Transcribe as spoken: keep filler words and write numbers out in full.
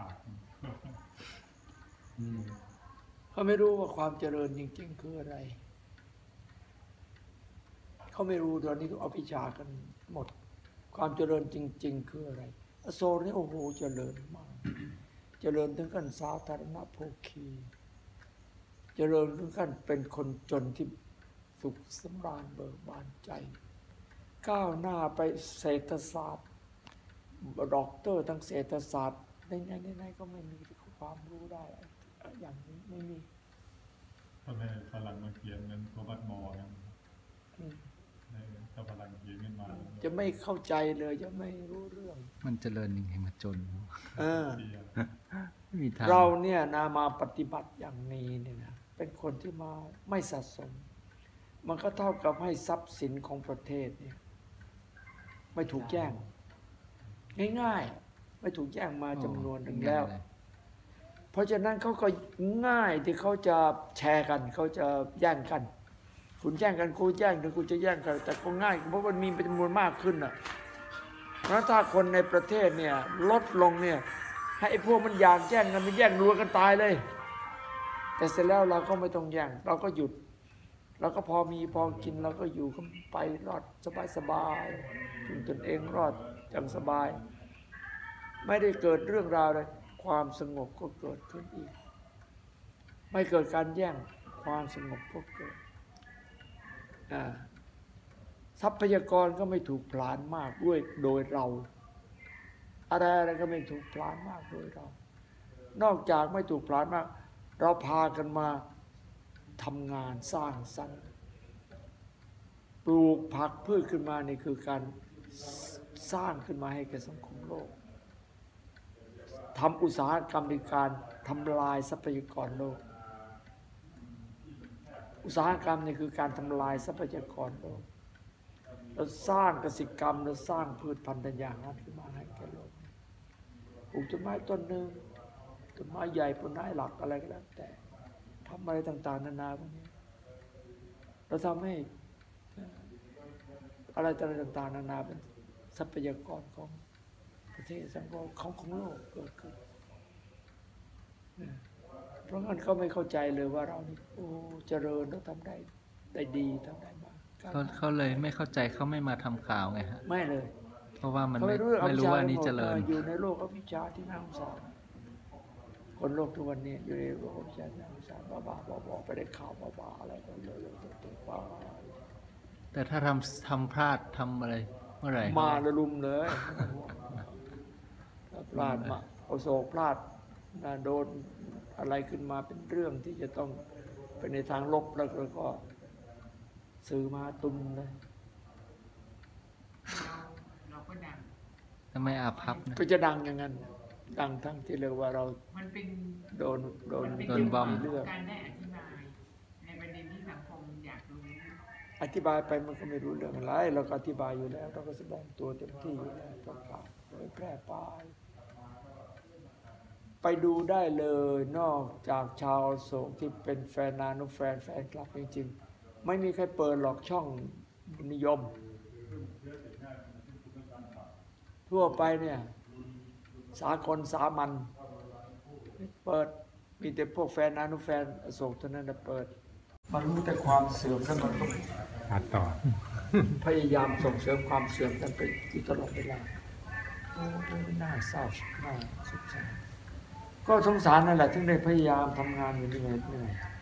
ากเขาไม่รู้ว่าความเจริญจริงๆคืออะไรเขาไม่รู้ตอนนี้ก็เอาวิชากันหมดความเจริญจริงๆคืออะไรอโศกนี่โอ้โหเจริญมากเจริญถึงขั้นสาธารณโภคีเจริญถึงขั้นเป็นคนจนที่สุขสำราญเบิกบานใจก้าวหน้าไปเศรษฐศาสตร์ด็อกเตอร์ทั้งเศรษฐศาสตร์ในไหนๆก็ไม่มีความรู้ได้อย่างนี้ไม่มีทำไมฝรั่งมาเขียนเงินตัวบัตรมอนะถ้าฝรั่งเขียนเงินมาจะไม่เข้าใจเลยจะไม่รู้เรื่องมันเจริญยังไงมาจนเออมีทางเราเนี่ยนะมาปฏิบัติอย่างนี้เนี่ยนะเป็นคนที่มาไม่สะสมมันก็เท่ากับให้ทรัพย์สินของประเทศเนี่ยไม่ถูกแย่งง่ายๆไม่ถูกแย่งมาจำนวนหนึ่งแล้วเพราะฉะนั้นเขาก็ง่ายที่เขาจะแชร์กันเขาจะแย่งกันคุณแย่งกันกูแย่งหรือกูจะแย่งกันแต่ก็ง่ายเพราะมันมีจำนวนมากขึ้นอ่ะเพราะถ้าคนในประเทศเนี่ยลดลงเนี่ยให้ไอ้พวกมันอยากแย่งกันมันแย่งรัวกันตายเลยแต่เสร็จแล้วเราก็ไม่ต้องแย่งเราก็หยุดเราก็พอมีพอกินเราก็อยู่กันไปรอดสบายๆถึงตนเองรอดอย่างสบายไม่ได้เกิดเรื่องราวเลยความสงบก็เกิดขึ้นอีกไม่เกิดการแย่งความสงบก็เกิดทรัพยากรก็ไม่ถูกผลาญมากด้วยโดยเราอะไรอะไรก็ไม่ถูกผลาญมากโดยเรานอกจากไม่ถูกผลาญมากเราพากันมาทำงานสร้างสรรค์ปลูกผักพืชขึ้นมานี่คือการสร้างขึ้นมาให้แก่สังคมโลกทำอุตสาหกรรมในการทำลายทรัพยากรโลกอุตสาหกรรมนี่คือการทำลายทรัพยากรโลกเราสร้างกสิกรรมเราสร้างพืชพันธุ์อย่างนั้นขึ้นมาให้แก่โลกปลูกต้นไม้ต้นหนึ่งต้นไม้ใหญ่ต้นไม้หลักอะไรก็แล้วแต่ทำอะไรต่างๆนานาพวกนี้เราทำให้อะไรต่างๆนานาเป็นทรัพยากรของประเทศสังคมของของโลกเกิดขึ้นเพราะงั้นเขาไม่เข้าใจเลยว่าเรานี่โอ้เจริญเราทำได้ได้ดีทำได้มากเขาเขาเลยไม่เข้าใจเขาไม่มาทำข่าวไงฮะไม่เลยเพราะว่ามันไม่ไม่รู้ว่านี่เจริญอยู่ในโลกอวิชชาที่น่าสงสารคนโลกทุกวันนี้อยู่ในโลกอวิชชาที่น่าสงสารบ้าๆบอๆไปได้ข่าวบ้าๆอะไรก็เลยตัวๆบ้าแต่ถ้าทำทำพลาดทำอะไรเมื่อไหร่มาระลุมเลยพลาดมาเอาโศกพลาดโดนอะไรขึ้นมาเป็นเรื่องที่จะต้องไปในทางลบแล้วก็สื่อมาตุ้มเลยเราก็ดังทำไมอาภัพนะก็จะดังอย่างนั้นดังทั้งที่เรียกว่าเรามันเป็นโดนโดนโดนบอมเรื่องการได้อธิบายในประเด็นที่สังคมอยากรู้อธิบายไปมันก็ไม่รู้เรื่องอะไรเราก็อธิบายอยู่แล้วเราก็แสดงตัวเต็มที่อยู่แล้วประกาศเผยแพร่ไปไปดูได้เลยนอกจากชาวโศกที่เป็นแฟนนานุแฟนแฟนคลับจริงๆไม่มีใครเปิดหรอกช่องนิยมทั่วไปเนี่ยสากลสามัญเปิดมีแต่พวกแฟนนานุแฟนโศกเท่านั้นเปิดมันรู้แต่ความเสื่อมแล้วมันก็ตัดต่อพยายามส่งเสริมความเสื่อมกันไปตลอดเวลาโอ้น่าเศร้าน่าสงสารก็สงสารนั่นแหละถึงได้พยายามทำงานอยู่เหนื่อยเหนื่อย